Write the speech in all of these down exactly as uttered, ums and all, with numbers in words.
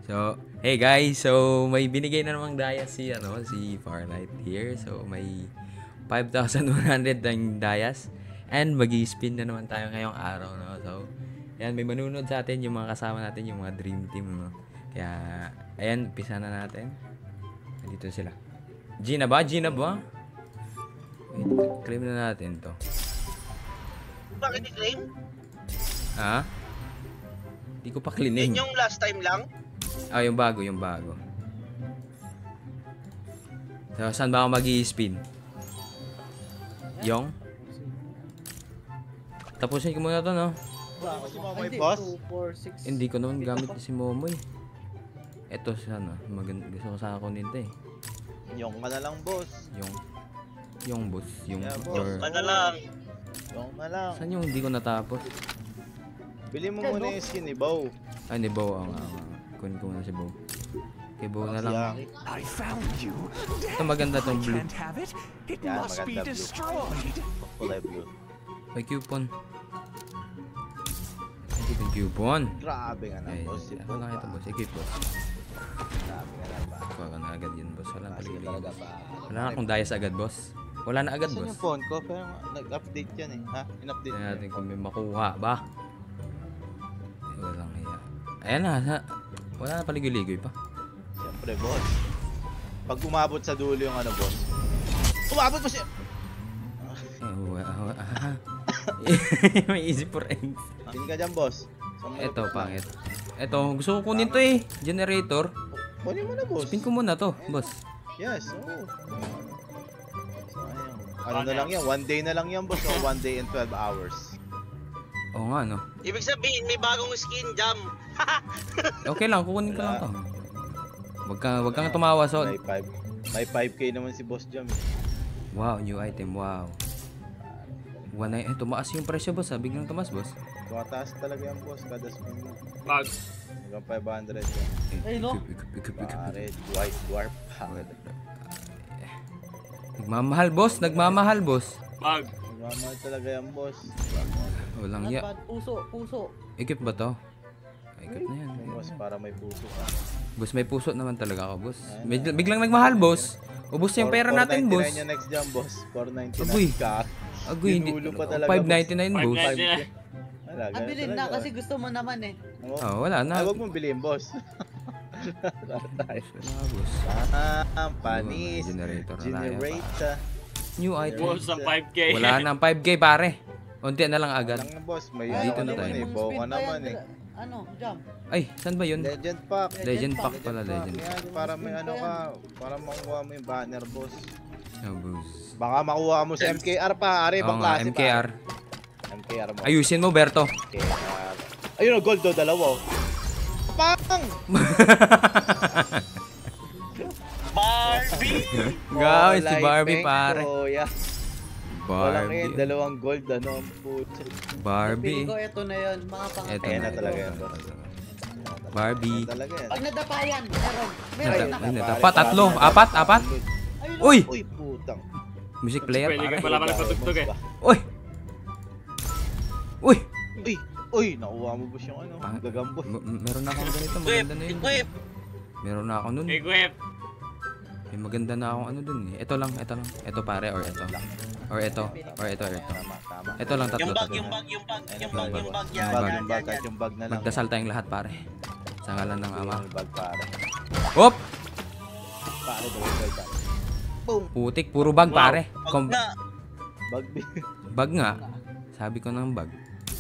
So, hey guys, so may binigay na namang daya si ano, si Farlight here. So, may five thousand one hundred ng dayas and magi-spin na naman tayo ngayong araw, no. So, ayan, may manunod sa atin yung mga kasama natin, yung mga dream team, no. Kaya ayan, pisa na natin. Dito sila. Gina ba? Gina ba? Wait, claim na natin to. Bakit i-claim? Ha? Hindi ko pa cleaning. Yun yung last time lang? Ah, yung bago, yung bago. So, saan ba ako mag-i-spin? Yung? Tapusin ko muna to, no? Ako si Momoy, boss? Hindi ko naman gamit si Momoy. Eto sana, maganda, gusto ko sana kunin to eh. Yung ka na lang, boss. Yung, yung boss, yung, Yeah, boss. or, Ano lang? Yung na lang. saan yung hindi ko natapos? Bili mo muna yung skin ni Bow. Ay, ni Bow, ang, ang, ang, kunin ko muna si Bow. Kay Bow na lang. Yaki. I found you. Ito maganda tong blue. Can't have it. It Yeah, must be maganda blue. destroyed. Kulay blue. May coupon. Hindi yung coupon. Grabe nga na, Ay, boss. Si ako Bow lang ito, pa. boss. Ikip, boss. Grabe nga na ba? Kuha ka na agad yun, boss. Wala na Kasi paligid. talaga ba? Wala na akong dayas agad, boss. Wala na agad, Saan boss. yung phone ko? Pero nag-update yan eh. Ha? In-update Tignan yan. natin kung may makuha ba. Ay, walang hiya. Ayan na, sa, wala na paligoy-ligoy pa. Siyempre, boss. Pag umabot sa dulo yung ano, boss. Umabot mo siya! Eh, wa- wa- ah. May easy for ends. Pin ka dyan, boss. Saan mo Eto, lapit na? pangit. Eto, gusto ko kunin to eh. Generator. Kunin mo na, boss. Spin ko muna to, boss. Yes, oo. Sayang. Ano na lang yan? One day na lang yan, boss. O one day and twelve hours. Oo nga, no. Ibig sabihin, may bagong skin, Jam. Okay lang, kukunin ko lang to. Wag ka, wag kang tumawa, son. May five. May five K naman si Boss Jam. eh. Wow, new item, wow. One ay, eh, tumaas yung presyo, boss. Ha? Biglang tumaas, boss. Tumataas talaga yan, boss. Kada spin mo. Bag. Hanggang five hundred yan. Eh, no? Ikip, ikip, ikip, Pare, white dwarf. Nagmamahal, boss. Nagmamahal, boss. Bag. Nagmamahal talaga yan, boss. Walang ya. Puso, puso. Ikip ba to? Ikip na yan. Yung boss, para may puso ka. Boss, may puso naman talaga ako, boss. Biglang, biglang nagmahal, boss. Ubus yung pera natin, boss. four ninety-nine yung next jam, boss. four Agoy. ninety-nine ka. Agoy, hindi. Ginulo pa talaga, five ninety-nine, boss. five ninety-nine. Wala, ganun Abilin na talaga. kasi gusto mo naman eh. Oo. Oh, wala na. Ay, wag mong bilhin, boss. Wala na, boss. Ah, panis. Generator na tayo. Generator. New item. Boss ang five K. Wala nang five K, pare. Unti na lang agad. Lang, boss. May Ay, ano dito na naman tayo. eh. Bow ka naman eh. Ano, jump. Ay, saan ba yun? Legend pack. Legend pack pala, Pack. legend. Yan, para may ano ka. Para makuha mo yung banner, boss. Oh, boss. Baka makuha mo sa M K R pa. Ari, Oo ibang nga, klase M K R. pa. M K R mo. Ayusin mo, Berto. M K R. Ayun, gold do, dalawa. oh. Pang! Barbie! Guys, si Light Barbie, pink, pare. kuya. Walang yun, Barbie. dalawang gold, ano, ang putya. Pili Barbie. ko, ito na yun. Mga pang... Eto Ayan na. na talaga yan, boss. Barbie. Talaga yan. Pag nadapayan, meron. Meron Nata- na. ay, nata- pa, tatlo. Apat, apat. Ayun, Uy! Uy, putang. Music player, Pwede ka pare. pala ka nagpatugtog eh. Uy! Uy! Uy, uy, nakuha mo boss yung ano, Ah, gagambos. M- m- meron na akong ganito. Equip! Maganda na yun. Equip! Meron na ako nun. Equip! May maganda na akong ano dun eh. Ito lang, ito lang. Ito pare, or ito. Or ito. Or ito, or ito. Tama, tama. Ito lang, tatlo, Yung bag, tatlo. yung bag, yung bag, yung Yung bag, bag, yung bag. Yung Yan, bag, yan, yung bag, yan, kahit yan. yung bag na lang. Magdasal tayong lahat, pare. Sa ngalan ng ama. Yung bag, pare. Hop! Pare, dalawang bag, pare. Boom! Putik, puro bag, Wow. pare. Wag Kom- na. Bag, bag nga. Sabi ko ng bag.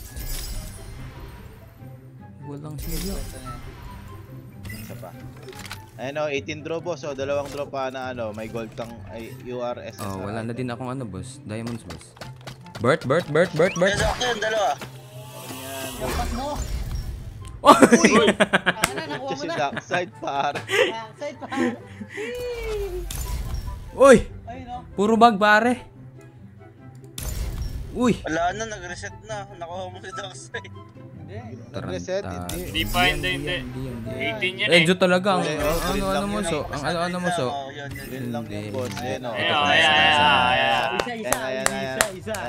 Walang hiya. isa pa. Ayun o, eighteen draw boss, o dalawang draw pa na ano, may gold kang ay, U R S S. Oh, wala na din akong ano, boss. Diamonds, boss. Bert, Bert, Bert, Bert, Bert. Nasa akin, dalawa. Yan. Dapat mo. Uy! Ano na, nakuha Just mo in na. dark side, pare. Ah, side pa. Uy! Ayun o. Puro bag, pare. Uy! Wala na, nag-reset na. Nakuha mo si Darkseid. Hindi. Nag-reset, Taranta. hindi. Hindi pa, hindi, hindi. eighteen yan Eh, eh. Diyot talaga. Ang Hindi, ang- green ano, lang ano mo, yun so? eh. Ang ano, ano mo, so? Oh, yun, yun, Yun yun. lang yung boss. Ayun o. Ayan, ayan, ayan, ayan. Isa, isa, Ayan, ayan, isa, isa. ayan.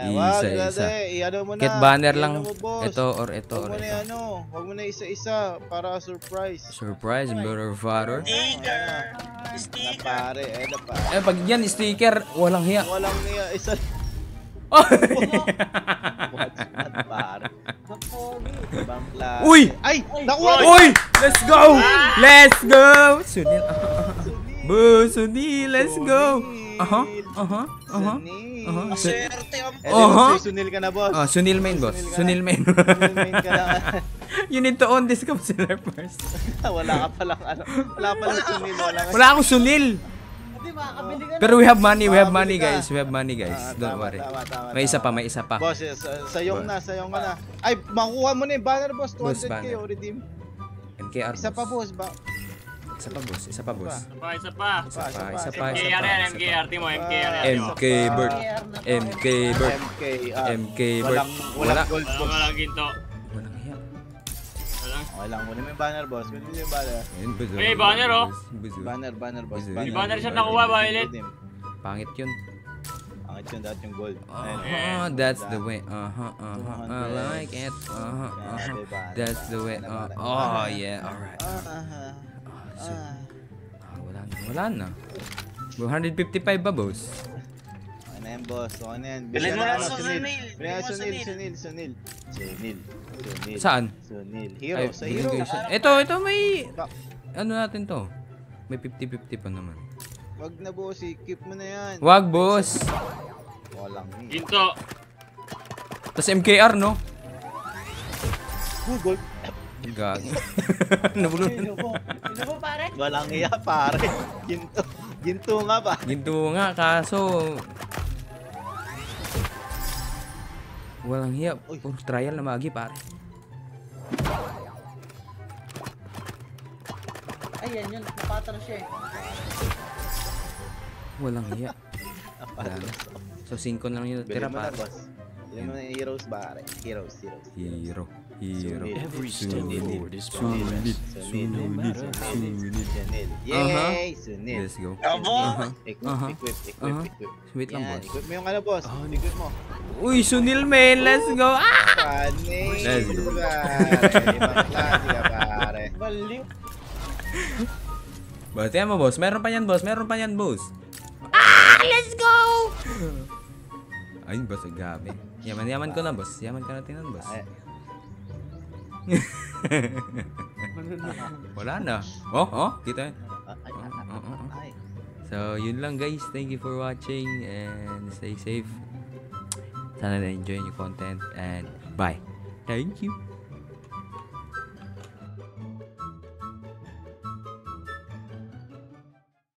wag, Isa-isa. dati, i-ano mo na. Kit banner i-ano lang. mo, boss. Ito or ito Huwag or mo na ito. ano, huwag mo na isa-isa para surprise. Surprise, brother father. Sticker! Na Sticker! pare, eh na pare. Eh, pag yan, sticker, walang hiya. Walang niya, isa. Oh! Watch that, pare. Ang pogi. Ibang klase. Uy! Ay! Nakuha! Uy! Let's go! Let's go! Sunil. Boo, Sunil, let's go! Aha, aha, aha. Sunil. aha. Su- Swerte ang Eh, di Aha. magsusunil ka na, boss. Ah, Sunil main, boss. Sunil main. Sunil main ka na. You need to own this concealer first. Wala ka palang ano. Wala ka palang sunil. Wala ka. Wala akong Sunil. Hindi, makakabili ka na. Pero we have money, we have money, Makakabili ka. guys. We have money, guys. Ah, Don't tama, worry. tama, tama, May isa tama. pa, may isa pa. Boss, eh, sa, sayong na, sayong ka na. Ay, makuha mo na yung banner, boss. two Boss, hundred K banner. o redeem. M K R, Isa pa, boss. Ba? Isa pa, boss. Isa pa, boss. Isa pa, isa pa. Isa pa, isa pa, M K isa R pa. yan, isa M K pa. R. Timo, M K R yan. M K Bird. M K Bird. M K R. M K Bird. Walang, Wala. walang gold, Walang boss. walang ginto. Walang hiya. Walang. Okay lang, muna mo yung banner, boss. Muna mo yung banner. Ayun, buzo. May banner, oh. Buzo. Banner, banner, boss. Buzo. May banner siya nakuha, Violet. Redeem. Pangit yun. Pangit yun, dahil yung gold. Ayun. Uh-huh, that's the way. Uh-huh, uh-huh. I like it. Uh-huh, uh-huh. Grabe, banner, That's the way. banner, Uh, banner. oh, yeah. Alright. Ah, ah, Ah, so, ah. ah, wala na. Wala na. one fifty-five ba, boss? Okay na yan, boss. Okay na yan. Bilhin mo na, lang ano, sa Sunil. Bilhin Bilhin na mo Sunil, Sunil. Sunil, Sunil. Sunil. Sunil. Saan? Sunil. Hero, Ay, sa hero. binigay siya. Ito, ito may... Ba- Ano natin to? May fifty fifty pa naman. Wag na, boss. I-keep mo na yan. Wag, boss! Walang eh. Ginto. Tapos M K R, no? Oh, gold. Gagi. Nabulol. Ino mo. Ino mo, pare? Walang iya, pare. Ginto. Ginto nga pa. Ginto nga, kaso... Walang hiya. Uy. Puro trial na magi, pare. Ayan yun, napatras siya eh. Walang hiya. Wala na. So, cinco na lang yung tira, Bilhin mo na, pare. boss. Bilhin mo na yung heroes, pare. Heroes, heroes. Hero. Hero. Sunil. Every step Sunil. forward is Sunil. progress. Sunil. No matter how Sunil. Sunil. Uh-huh. Yay! Sunil. Let's go. Abo! Uh-huh. Equip, Uh-huh. equip, equip, Uh-huh. equip. Wait lang, Yan, boss. equip mo yung ano, boss. Equip mo. Uy, Sunil, man. Let's go. Ah! Funny. Let's go. Pare. Ibang klase ka, pare. Baliw. Batihan mo, boss. Meron pa yan, boss. Meron pa yan, boss. Ah! Let's go! Ay, boss. Gabi. Yaman-yaman ko na, boss. Yaman ka na tingnan, boss. Ay, Wala na. Oh, oh. Kita. ay, ay, Oh, oh, oh. ay. So, yun lang, guys. Thank you for watching and stay safe. Sana na-enjoy yung content and bye. Thank you.